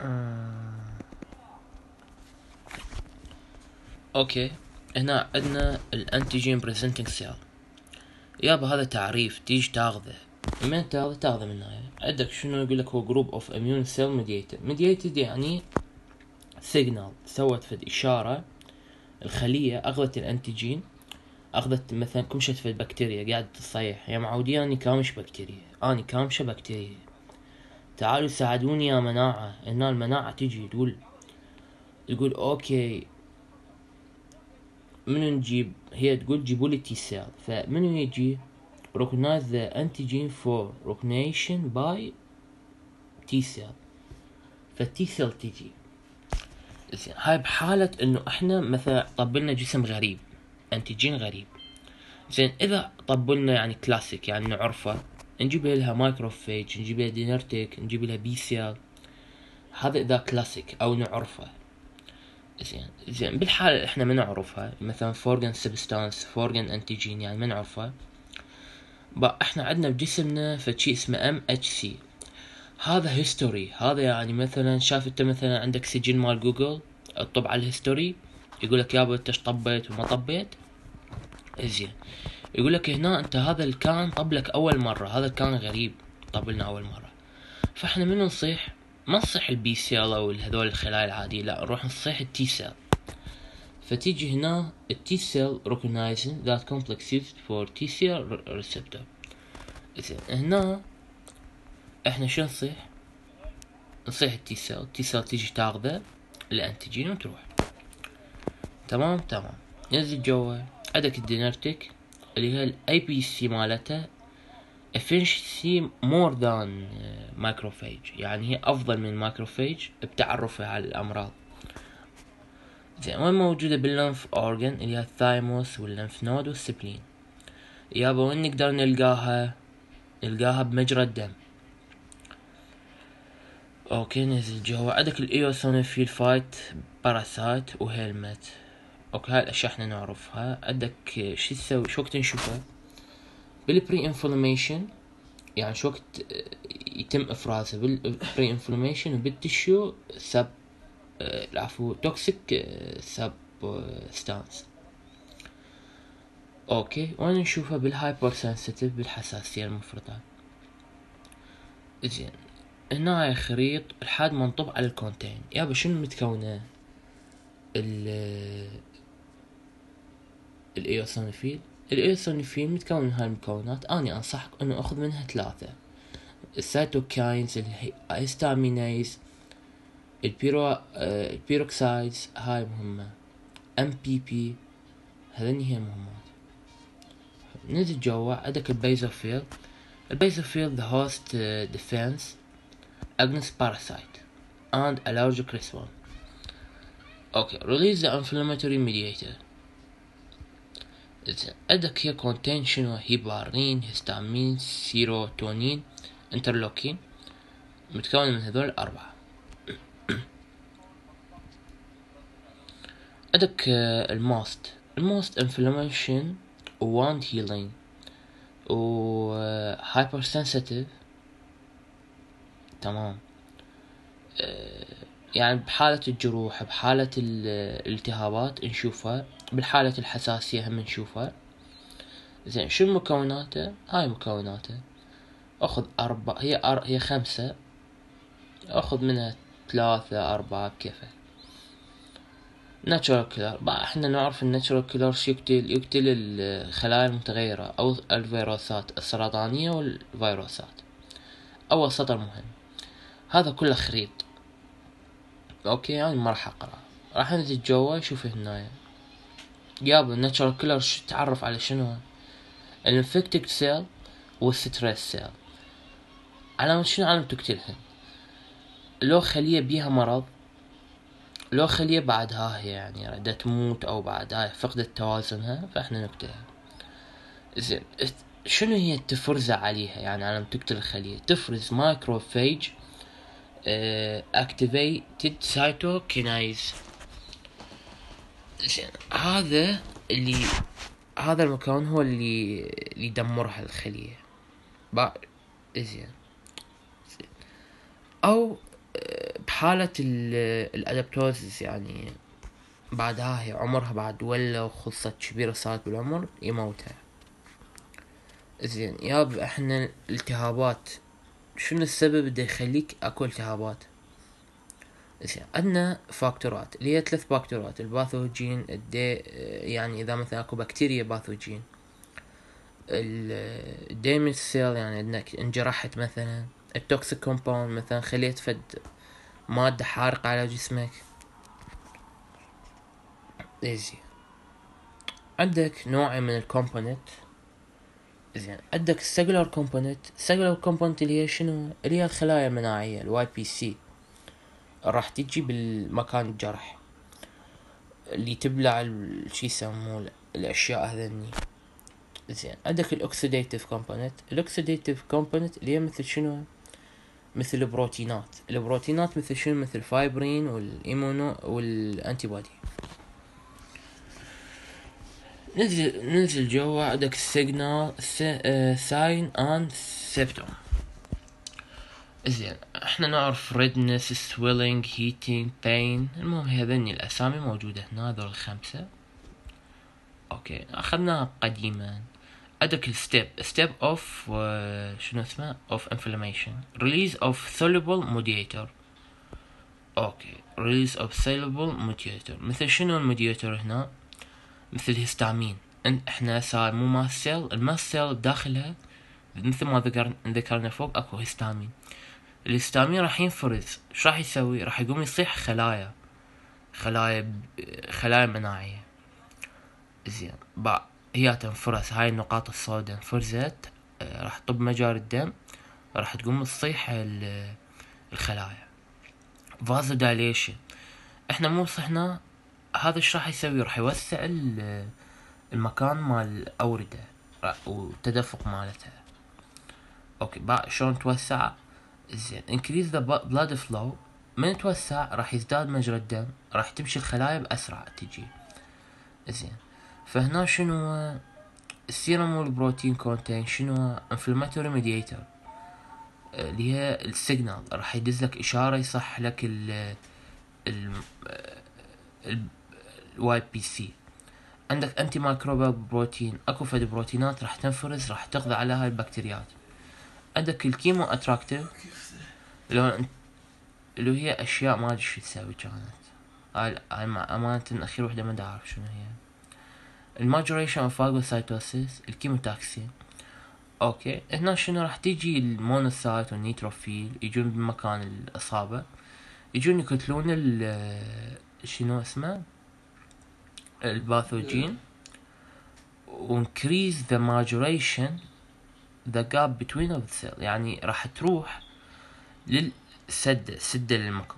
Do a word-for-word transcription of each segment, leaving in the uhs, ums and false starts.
آه. اوكي، هنا عندنا الانتيجين بريزنتنج سيل. يابا هذا تعريف تيجي تاخذه من تاخذه تاخذه من هاي. عندك شنو يقول لك؟ هو جروب اوف اميون سيل ميديتد. ميديتد يعني سيجنال سوت فد اشاره، الخليه اخذت الانتيجين، اخذت مثلا كمشة في البكتيريا قاعد تصيح يا معودين اني كامش بكتيريا، اني كامشة بكتيريا، تعالوا ساعدوني يا مناعة. هنا المناعة تجي تقول تقول اوكي منو نجيب؟ هي تقول جيبوا لي تي سيل. فمنو يجي؟ recognize the antigen for recognition by T cell. فالتي سيل تجي زين. هاي بحالة انه احنا مثلا طبلنا جسم غريب، انتيجين غريب. زين اذا طبلنا يعني كلاسيك يعني نعرفه، نجيب لها مايكروفيج، نجيب لها دينرتيك، نجيب لها بي سيل. هذا اذا كلاسيك او نعرفه. زين زين بالحالة احنا ما نعرفها، مثلا فورجن سبستانس، فورجن انتيجين يعني ما نعرفها، بقى احنا عندنا بجسمنا فشي اسمه ام اتش سي. هذا هيستوري، هذا يعني مثلا شايف انت مثلا عندك سجل مال جوجل اطب على الهيستوري، يقول لك يابا انت ايش طبيت وما طبيت. زين يقول لك هنا انت هذا الكان طب لك اول مره، هذا الكان غريب طبلنا اول مره. فاحنا من نصيح؟ ما نصيح البي سيل او هذول الخلايا العاديه، لا نروح نصيح التي سيل. فتيجي هنا التي سيل recognizing that complex used for T cell receptor. زين هنا احنا شو نصيح؟ نصيح التي سيل، التي سيل تيجي تاخذه الانتيجين وتروح. تمام تمام. نزل جوا عندك الدينرتيك اللي هي الاي بي سي مالته efficiency more than macrophage، يعني هي افضل من الماكروفيج بتعرفها على الامراض. زين وين موجودة؟ باللنف اورجن اللي هي الثايموس واللنف نود والسبلين. يابا وين نقدر نلقاها؟ نلقاها بمجرى الدم. اوكي نزل جوا عندك الايوسونوفيل فايت باراسايت وهيلمت. اوكي هاي الاشياء احنا نعرفها. عندك شو تسوي؟ شو وقت نشوفها؟ بالبري انفلاميشن، يعني شو وقت يتم افرازه؟ بالبري انفلاميشن وبالتشيو سب العفو توكسيك سب ستانس. اوكي وين نشوفها؟ بالهايبر سنسيتيف، بالحساسية المفرطة. زين هنا هاي خريط لحد ما نطب على الكونتين. يابا شنو متكونة ال الايوسونوفيل؟ الايوسونوفيل متكون من هاي المكونات. اني انصحك انه اخذ منها ثلاثة: السيتوكاينز، الهيستامينيز، البيرو البيروكسايدز، هاي مهمة. ام بي بي، هذين هي مهمات. نزل جوا عندك البيزوفيل. البيزوفيل the host uh, defense against parasite and allergic response. okay release the inflammatory mediator. عندك هي contain شنو؟ هيبارين، هيستامين، سيروتونين، انترلوكين، متكون من هذول الأربعة. عندك الماست، الماست inflammation و wound healing و hypersensitive. تمام. يعني بحالة الجروح، بحالة الالتهابات نشوفها، بالحالة الحساسية هم نشوفها. زين شو مكوناته؟ هاي مكوناته. اخذ أربعة، هي أر... هي خمسة، اخذ منها ثلاثة أربعة بكيفك. ناتشورال كيلر، بقى احنا نعرف الناتشورال كيلر يقتل يقتل الخلايا المتغيرة او الفيروسات السرطانية والفيروسات. اول سطر مهم، هذا كله خريط. اوكي يعني ما راح اقرا، راح انزل جوا شوف هنا. يابا الناتشورال كيلر تعرف على شنو؟ الانفكتد سيل والستريس سيل. علامة شنو علامة تقتلهن؟ لو خلية بيها مرض، لو خلية بعدها هي يعني ردة تموت او بعدها فقدت توازنها، فاحنا نقتلها. زين شنو هي التفرزة عليها؟ يعني على تقتل الخلية تفرز مايكروفيج اكتيفيتد سايتوكينايز. زين هذا اللي هذا المكون هو اللي اللي يدمرها الخلية. زين او حالة الادابتوزز يعني بعدها هي عمرها بعد ولا وخلصت كبيرة صارت بالعمر يموتها. زين ياب احنا الالتهابات شنو السبب اللي يخليك اكو التهابات؟ زين عندنا فاكتورات اللي هي ثلاث فاكتورات: الباثوجين الدي يعني اذا مثلا اكو بكتيريا باثوجين، الديمج سيل يعني انك انجرحت مثلا، التوكسيك كومباوند مثلا خليت فد مادة حارقة على جسمك. زين عندك نوع من الكومبوننت. زين عندك السيلولار كومبوننت. السيلولار كومبوننت اللي هي شنو؟ اللي هي الخلايا المناعية الواي بي سي، راح تجي بالمكان الجرح اللي تبلع الشي يسموه الاشياء هذني. زين عندك الاكسيديتيف كومبوننت. الاكسيديتيف كومبوننت اللي هي مثل شنو؟ مثل البروتينات. البروتينات مثل شنو؟ مثل الفايبرين والايمونو والانتي بودي. ننزل ننزل جوا عندك السيجنال ساين اند سيبتوم. زين احنا نعرف redness swelling heating pain، المهم هذني الاسامي موجودة هنا هذول الخمسة. اوكي اخذناها قديما. عندك الستيب ستيب اوف شنو اسمه اوف inflammation release of soluble mediator. اوكي release of soluble mediator مثل شنو الميدياتور هنا؟ مثل الهستامين. احنا صار مو ماست سيل، الماست سيل بداخلها مثل ما ذكر ذكرنا فوق اكو هستامين. الهستامين راح ينفرز، ايش راح يسوي؟ راح يقوم يصيح خلايا خلايا خلايا مناعية. زين بقى هي تنفرز، هاي النقاط السوداء انفرزت راح تطب مجاري الدم، راح تقوم تصيح الخلايا. فازو دايليشن احنا مو صحنا، هذا ايش راح يسوي؟ راح يوسع المكان مال الأوردة والتدفق مالتها. اوكي بقى شلون توسع؟ زين increase the blood flow. من توسع راح يزداد مجرى الدم، راح تمشي الخلايا بأسرع تجي. زين فهنا شنو السيرم والبروتين كونتين؟ شنو inflammatory mediator اللي هي السيجنال، راح يدزلك اشارة يصح لك ال ال الواي بي سي. عندك انتي مايكروبال بروتين، اكو فد بروتينات راح تنفرز راح تقضي على هاي البكتيريات. عندك الكيمو اتراكتيف اللي اللي هي اشياء ما ادري شو تسوي كانت، هاي هاي امانة اخير وحدة ما اعرف شنو هي. الماجوريشن اوف فاجوسايتوسيس، الكيموتاكسين. اوكي هنا شنو راح تيجي المونوسايت والنيتروفيل يجون بمكان الاصابة، يجون يقتلون ال شنو اسمه الباثوجين، وانكريز ذا ماجوريشن ذا جاب بتوين اوف سيل، يعني راح تروح للسد سدة للمكان،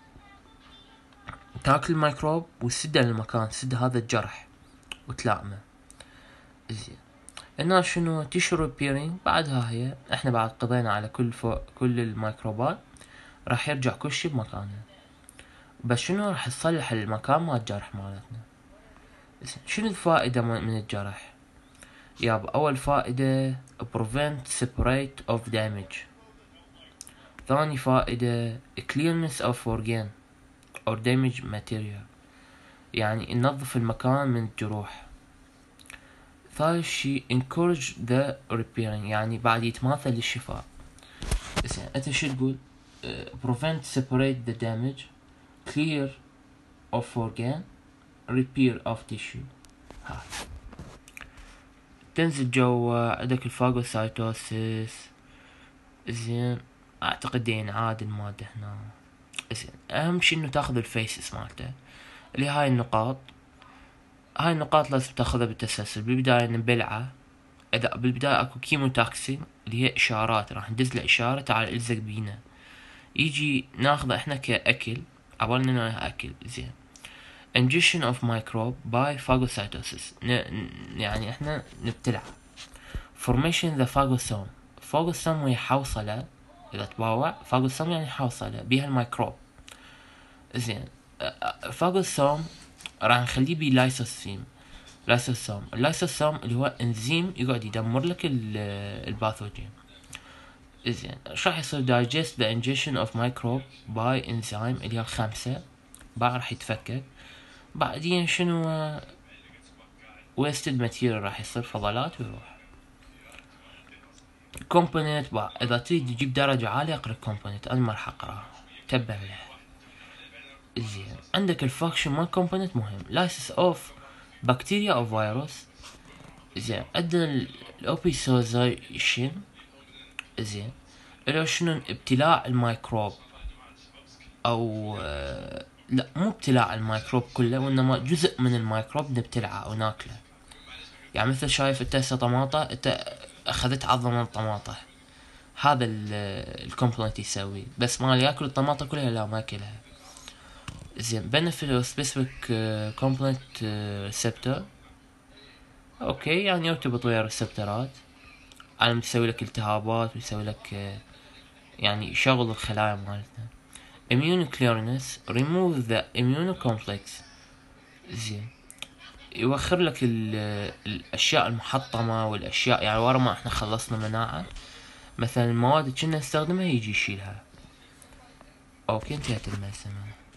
تاكل الميكروب وسدة للمكان، سد هذا الجرح وتلائمه. زين هنا شنو تيشو ريبيرينج. بعدها هي احنا بعد قضينا على كل فوق كل الميكروبات، راح يرجع كل شي بمكانه، بس شنو راح تصلح المكان مال الجرح مالتنا. شنو الفائدة من الجرح؟ ياب اول فائدة prevent separate of damage. ثاني فائدة clearness of organ or damage material، يعني ننظف المكان من الجروح. ثالث شي encourage the repairing، يعني بعد يتماثل للشفاء. زين انت شو تقول؟ uh, prevent separate the damage clear of organ repair of tissue. ها تنزل جوا عندك الفاجوسايتوسيس. زين اعتقد ينعاد المادة هنا. زين اهم شي انه تاخذ الفيسس مالته اللي هاي النقاط. هاي النقاط لازم تاخذها بالتسلسل. بالبداية نبلعه، اذا بالبداية اكو كيموتاكسين اللي هي اشارات، راح ندز له اشارة تعال الزق بينا، يجي ناخذه احنا كاكل عبالنا اكل. زين ingestion of microbe by phagocytosis، يعني احنا نبتلع. formation the phagosome. phagosome هي حوصلة، اذا تباوع phagosome يعني حوصلة بيها الميكروب. زين phagosome راح نخليه بي لايسوسيم. لايسوسوم اللايسوسوم اللي هو انزيم يقعد يدمر لك الباثوجين. زين ايش راح يصير؟ digest the ingestion of microbe by enzyme اللي هي الخمسة، بعد راح يتفكك. بعدين شنو؟ wasted material راح يصير فضلات ويروح. component بعد اذا تريد تجيب درجة عالية اقرا component، انا ما راح اقراها، تبع له. زين عندك الفانكشن مال component مهم، lysis of بكتيريا او فيروس. زين عندنا الاوبيسوزيشن، زين اللي هو شنو؟ ابتلاع الميكروب، او آه لا مو ابتلاع الميكروب كله، وانما جزء من الميكروب نبتلعه او ناكله. يعني مثل شايف انت هسه طماطة، انت اخذت عضة من الطماطة، هذا الكومبوننت يسوي، بس ما ياكل الطماطة كلها، لا ما ياكلها. زين benefit of specific uh, component uh, receptor، اوكي يعني يرتبط ويا الريسبترات، على تسوي لك التهابات ويسوي لك uh, يعني شغل الخلايا مالتنا. immune clearness remove the immunocomplex، زين يوخر لك الاشياء المحطمة والاشياء، يعني ورا ما احنا خلصنا مناعة مثلا المواد اللي كنا نستخدمها يجي يشيلها. اوكي انتهت المسألة.